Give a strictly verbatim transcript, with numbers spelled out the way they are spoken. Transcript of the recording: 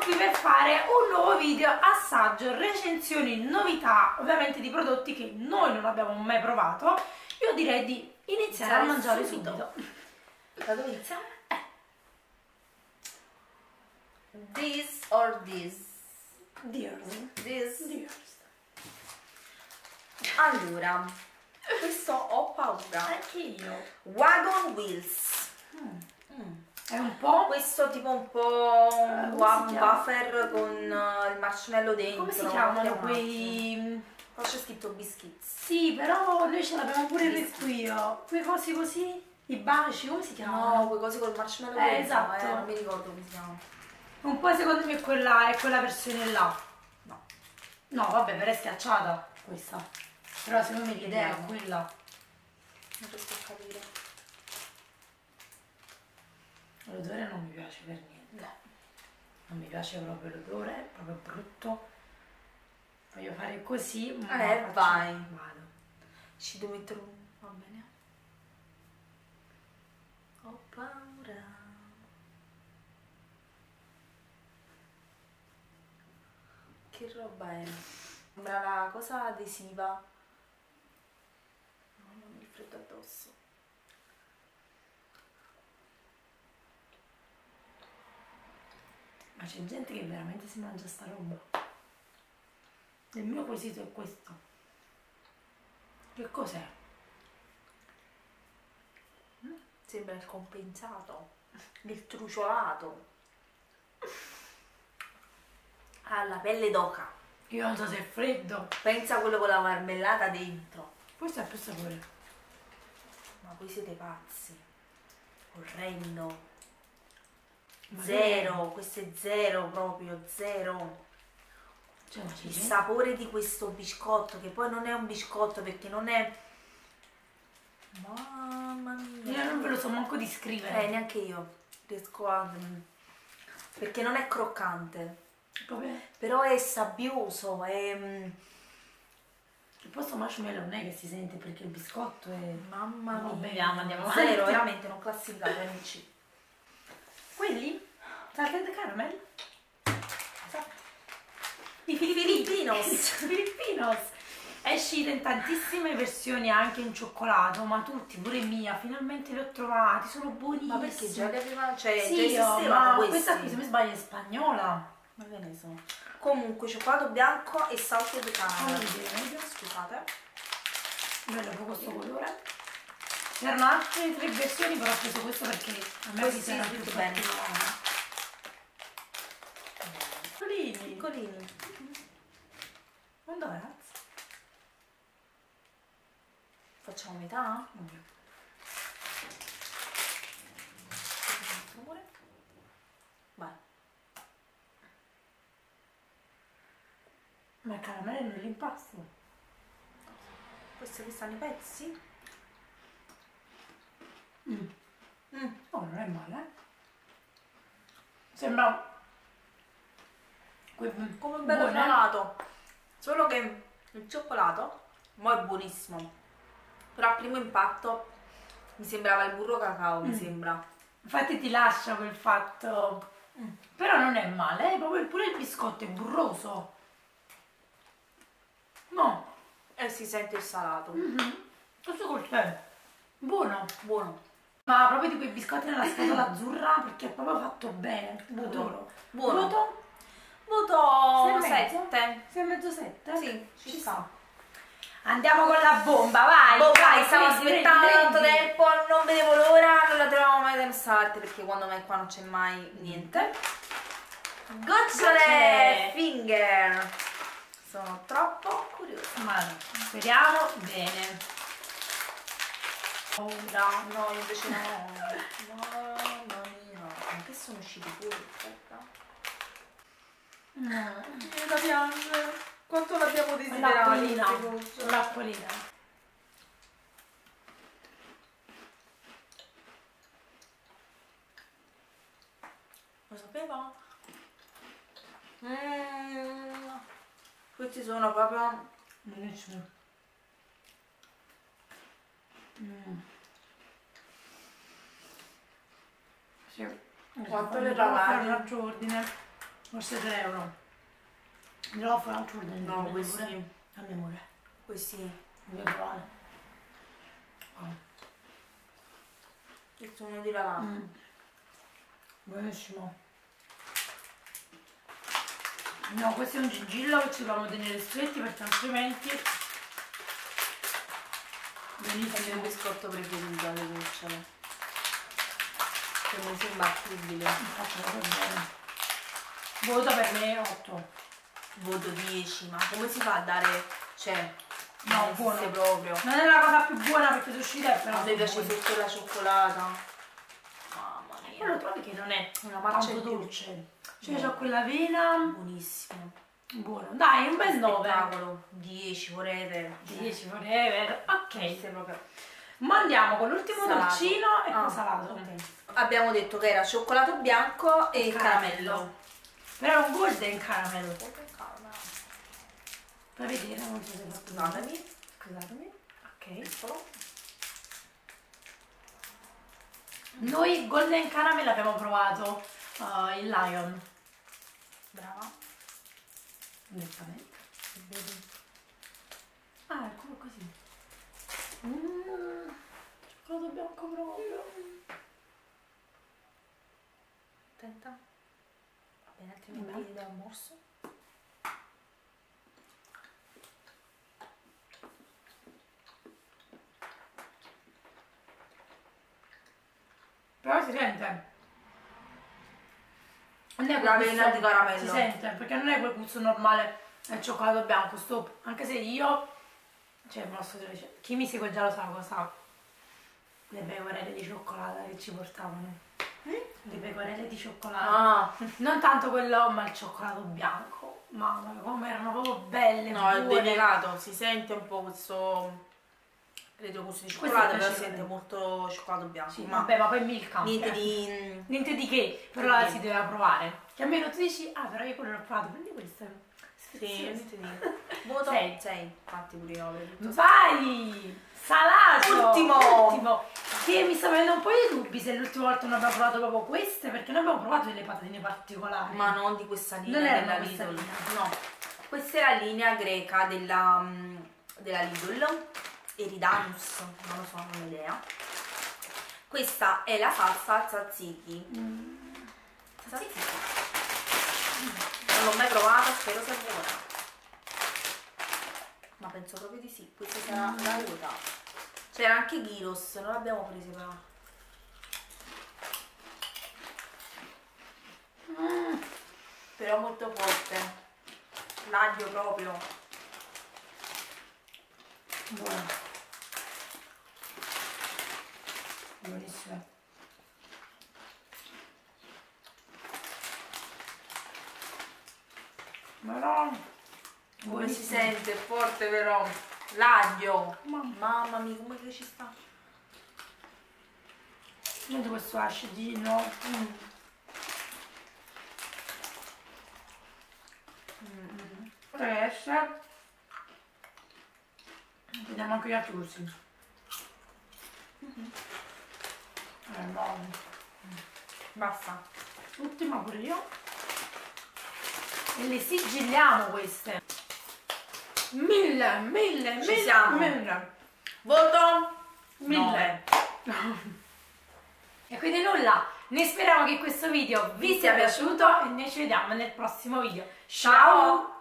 qui per fare un nuovo video assaggio, recensioni, novità, ovviamente di prodotti che noi non abbiamo mai provato. Io direi di iniziare a mangiare subito. subito. Da dove iniziamo? Eh. This or this? Dears. This. Dears. Allora, questo ho paura. Anche io. Wagon Wheels. Mm. Mm. È un po'... Questo tipo un po' un uh, wafer con uh, il marshmallow dentro. Come si chiamano quei... Qua c'è scritto biscuits. Sì, però noi ce l'abbiamo pure per qui io. Quei cosi così? I baci, come si chiamano? No, quei cosi col marshmallow eh, dentro. Esatto. Eh, non mi ricordo come si chiama. Un po' secondo me quella è quella versione là. No. No, vabbè, però è schiacciata questa. Però secondo me l'idea è quella. Non riesco a capire. L'odore non mi piace per niente. No. Non mi piace proprio l'odore, è proprio brutto. Voglio fare così, ma Eh, faccio... vai. Vado. Ci devo mettere un... va bene. Ho paura. Che roba è? Sembra la cosa adesiva. Mamma mia, il freddo addosso. Ma c'è gente che veramente si mangia sta roba. Il mio quesito è questo. Che cos'è? Sembra il compensato, il truciolato. Ha la pelle d'oca. Io non so se è freddo. Pensa a quello con la marmellata dentro. Questo è più sapore. Ma voi siete pazzi. Orrendo. Ma Zero, questo è zero proprio, zero. Cioè, ma Il sapore di questo biscotto, che poi non è un biscotto perché non è... Mamma mia. Io non ve lo so manco di scrivere. Eh, neanche io riesco a... perché non è croccante. Vabbè. Però è sabbioso, è... Che poi sto marshmallow non è che si sente perché il biscotto è... Mamma No, mia. beviamo, andiamo avanti. Zero, veramente, non classificato, amici. Quelli? Salted caramel? Esatto. I Filippinos. Filippinos. È uscita in tantissime versioni anche in cioccolato, ma tutti, pure mia, finalmente li ho trovati, sono buonissimi. Ma perché già li aveva, cioè sì, già esistevano ma questi? questa qui se mi sbaglio è spagnola. Ma che ne so. Comunque cioccolato bianco e salted caramel. Oh, scusate. Bello proprio questo colore. C'erano altre tre versioni, però ho preso questo perché a me Questi si era sì, più bene. particolare. Piccolini. Piccolini. Non dove? Facciamo metà? Vai. Ma il caramello nell'impasto. Questi che stanno i pezzi? Mm. Mm. Oh, non è male, eh? Sembra come un bello cioccolato, solo che il cioccolato mo è buonissimo, però a primo impatto mi sembrava il burro cacao. mm. Mi sembra, infatti ti lascia quel fatto, mm. però non è male, eh? Proprio pure il biscotto è burroso, no? E si sente il salato. Mm-hmm. Questo col tè, buono, buono, ma proprio di quei biscotti nella scatola azzurra, perché è proprio fatto bene. buono, buono. Voto? Voto sette. sei e mezzo sette? Sì, ci, ci sta. Andiamo con la bomba, vai! Boh, vai, vai, stavo prendi, aspettando prendi, tanto prendi. tempo, non vedevo l'ora, non la trovavo mai da start perché quando me qua non c'è mai niente. Gocciole finger! Sono troppo curiosa. Ma no, speriamo bene. Ora. No, invece no. Mamma mia. Ma che sono usciti fuori? Aspetta. No. Viene da piangere. Quanto l'abbiamo desiderato? L'acquolina. L'acquolina. Lo sapevo? Mm. Questi sono proprio... Buonissimo. Mm. Sì. Quanto le le fare pagate? un altro ordine. Forse tre euro. Me lo fa un altro ordine. No, questi. A me pure. Questi. Devo provare. Oh. Il suono di là. Mm. Buonissimo. No, questo è un gingillo che ci dobbiamo tenere stretti perché altrimenti... Benissimo. È il mio biscotto preferito alle cucciole. Che non si imbattibile. Faccio bene. Voto per me otto. Voto dieci, ma come si fa a dare... Cioè... No, non buono. esiste proprio. Non è la cosa più buona perché tu uscite però... Mi piace buone. sotto la cioccolata. Mamma mia. Quello trovi che non è Una marcia tanto in più. dolce. Cioè No. c'ho quell'avena... Buonissimo. Buono. Dai, un bel nove. Spettacolo. dieci forever. dieci forever. Ok. Questo è proprio... Ma andiamo con l'ultimo Salato. dolcino e Ah, con salato. ok. Abbiamo detto che era cioccolato bianco e Caramello. caramello. Però è un golden caramel. Golden caramel. Fai vedere, non so se lo Scusatemi. Scusatemi. Ok. Piccolo. Noi golden caramel abbiamo provato uh, il Lion. Brava. Direttamente. Ah, eccolo così. Mm, cioccolato bianco proprio. Attenta. Va bene, altrimenti ti do un morso. Però si sente. Non è La quel vena gusto- di caramello. Si sente, perché non è quel gusto normale del cioccolato bianco, stop. Anche se io, cioè, me lo sto dicendo, chi mi segue già lo sa cosa. Le pecorelle di cioccolata che ci portavano. Le pecorelle di cioccolata. Ah, Non tanto quello, ma il cioccolato bianco. Mamma mia, come erano proprio belle. no, è buone. delicato. Si sente un po' questo retrogusto di Questo cioccolato, è però si piacevole. sente molto cioccolato bianco. Sì, ma vabbè, ma poi Milka. niente eh. di... Niente di che, però Niente la di- si deve provare. Che almeno tu dici, ah però io quello l'ho provato, prendi questo. Sì, Sfizioso. niente di... Voto Sei. sei. Infatti pure io avrei detto Vai! Salato! Ultimo! Ultimo! Che mi sta venendo un po' di dubbi se l'ultima volta non abbiamo provato proprio queste, perché noi abbiamo provato delle patatine particolari. ma non di questa linea Non erano della questa Lidl. linea. No, questa è la linea greca della, mm, della Lidl, Eridanus, non lo so, non ho idea. Questa è la salsa tzatziki. Mm. Tzatziki. Non l'ho mai provata, spero sia buona. Ma penso proprio di sì, questa sarà la ruota. C'era anche gyros, non l'abbiamo presa però. Mm. Però molto forte. L'aglio proprio. Buono. Buonissimo. Però Come si buonissimo. sente, è forte però. L'aglio. Mamma. Mamma mia, come che ci sta? Senti questo acidino. Mm. Mm. Esce. Vediamo anche gli altri gusti. Eh, buono. Basta. Ultima pure io. E le sigilliamo queste. Mille, mille, Ci mille, siamo. mille. Voto Mille. E quindi nulla, noi speriamo che questo video vi sia piaciuto e noi ci vediamo nel prossimo video. Ciao!